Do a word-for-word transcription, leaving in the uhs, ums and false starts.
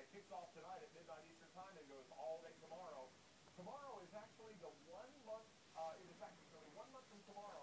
kicks off tonight at midnight Eastern Time and goes all day tomorrow. Tomorrow is actually the one month, uh, it is actually one month from tomorrow.